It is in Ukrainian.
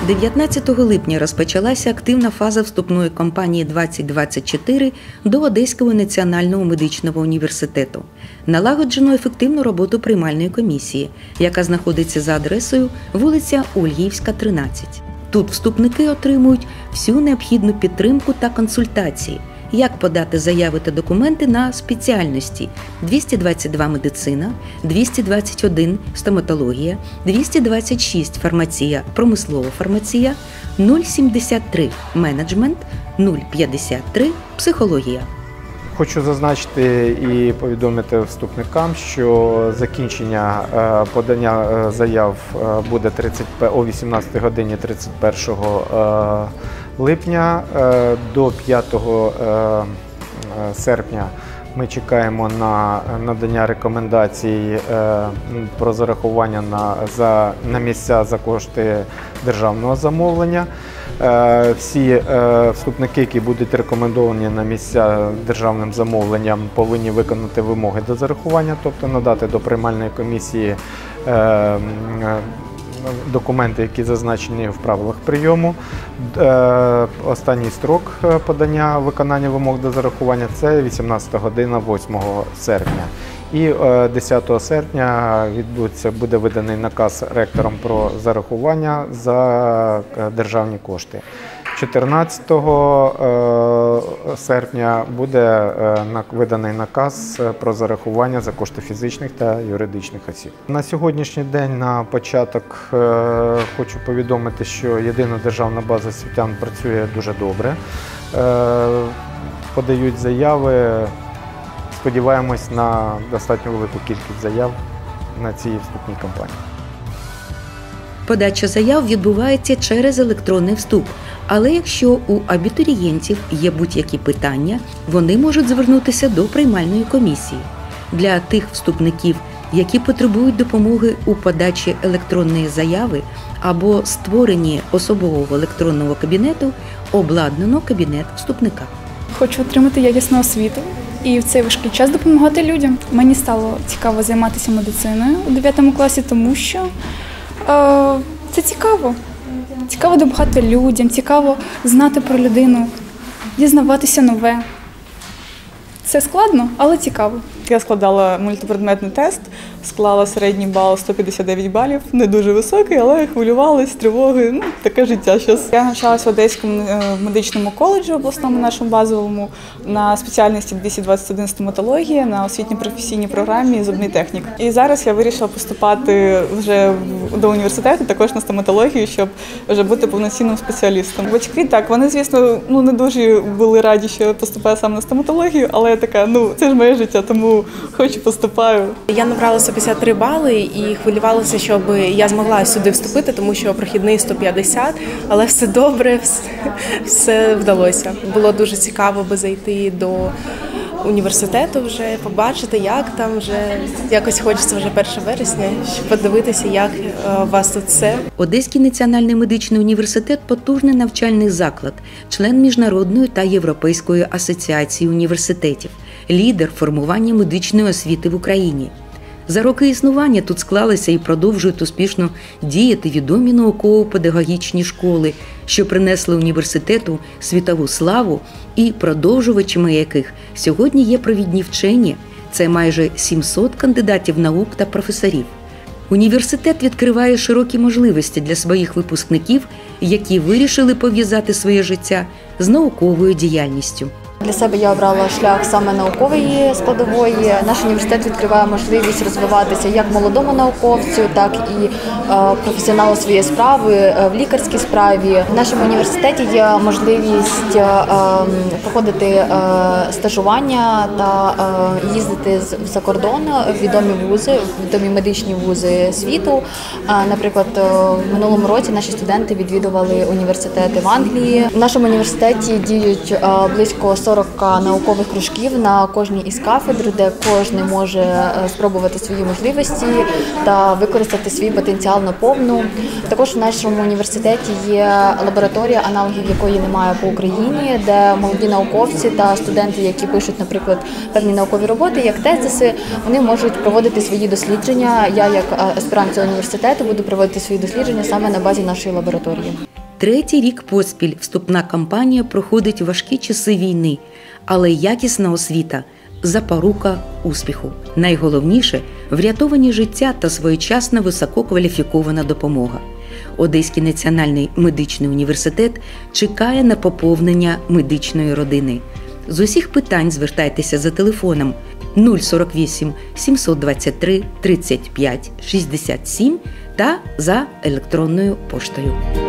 19 липня розпочалася активна фаза вступної кампанії 2024 до Одеського національного медичного університету. Налагоджено ефективну роботу приймальної комісії, яка знаходиться за адресою вулиця Ольгіївська, 13. Тут вступники отримують всю необхідну підтримку та консультації, як подати заяви та документи на спеціальності 222 медицина, 221 стоматологія, 226 фармація, промислова фармація, 073 менеджмент, 053 психологія. Хочу зазначити і повідомити вступникам, що закінчення подання заяв буде о 18 годині 31 липня. До 5 серпня ми чекаємо на надання рекомендацій про зарахування на місця за кошти державного замовлення. Всі вступники, які будуть рекомендовані на місця державним замовленням, повинні виконати вимоги до зарахування, тобто надати до приймальної комісії документи, які зазначені в правилах прийому. Останній строк подання виконання вимог до зарахування – це 18 година 8 серпня. І 10 серпня буде виданий наказ ректором про зарахування за державні кошти. 14 серпня буде виданий наказ про зарахування за кошти фізичних та юридичних осіб. На сьогоднішній день на початок хочу повідомити, що єдина державна база освітян працює дуже добре. Подають заяви. Сподіваємось на достатньо велику кількість заяв на цій вступній кампанії. Подача заяв відбувається через електронний вступ, але якщо у абітурієнтів є будь-які питання, вони можуть звернутися до приймальної комісії. Для тих вступників, які потребують допомоги у подачі електронної заяви або створенні особового електронного кабінету, обладнано кабінет вступника. Хочу отримати якісну освіту і в цей важкий час допомагати людям. Мені стало цікаво займатися медициною у 9 класі, тому що це цікаво. Цікаво допомагати людям, цікаво знати про людину, дізнаватися нове. Це складно, але цікаво. Я складала мультипредметний тест, склала середній бал 159 балів, не дуже високий, але хвилювалась, тривоги, таке життя зараз. Я навчалася в Одеському медичному коледжі, обласному нашому базовому, на спеціальності 221 стоматологія, на освітньо-професійній програмі зубний технік. І зараз я вирішила поступати вже до університету, також на стоматологію, щоб вже бути повноцінним спеціалістом. Батьки, так, вони, звісно, не дуже були раді, що я поступаю саме на стоматологію, але я така, це ж моє життя, тому хочу, поступаю. Я набрала 153 бали і хвилювалася, щоб я змогла сюди вступити, тому що прохідний 150, але все добре, все вдалося. Було дуже цікаво зайти до університету вже, побачити, як там вже, якось хочеться вже 1 вересня, щоб подивитися, як у вас тут все. Одеський національний медичний університет – потужний навчальний заклад, член Міжнародної та Європейської асоціації університетів, лідер формування медичної освіти в Україні. За роки існування тут склалися і продовжують успішно діяти відомі науково-педагогічні школи, що принесли університету світову славу і продовжувачами яких сьогодні є провідні вчені – це майже 700 кандидатів наук та професорів. Університет відкриває широкі можливості для своїх випускників, які вирішили пов'язати своє життя з науковою діяльністю. Для себе я обрала шлях саме наукової складової. Наш університет відкриває можливість розвиватися як молодому науковцю, так і професіоналу своєї справи, в лікарській справі. В нашому університеті є можливість проходити стажування та їздити за кордон в відомі вузи, відомі медичні вузи світу. Наприклад, в минулому році наші студенти відвідували університети в Англії. В нашому університеті діють близько 40 наукових кружків на кожній із кафедр, де кожен може спробувати свої можливості та використати свій потенціал наповну. Також в нашому університеті є лабораторія, аналогів якої немає по Україні, де молоді науковці та студенти, які пишуть, наприклад, певні наукові роботи, як тезиси, вони можуть проводити свої дослідження. Я, як аспірант цього університету, буду проводити свої дослідження саме на базі нашої лабораторії. Третій рік поспіль вступна кампанія проходить важкі часи війни, але якісна освіта – запорука успіху. Найголовніше – врятовані життя та своєчасна висококваліфікована допомога. Одеський національний медичний університет чекає на поповнення медичної родини. З усіх питань звертайтеся за телефоном 048 723 35 67 та за електронною поштою.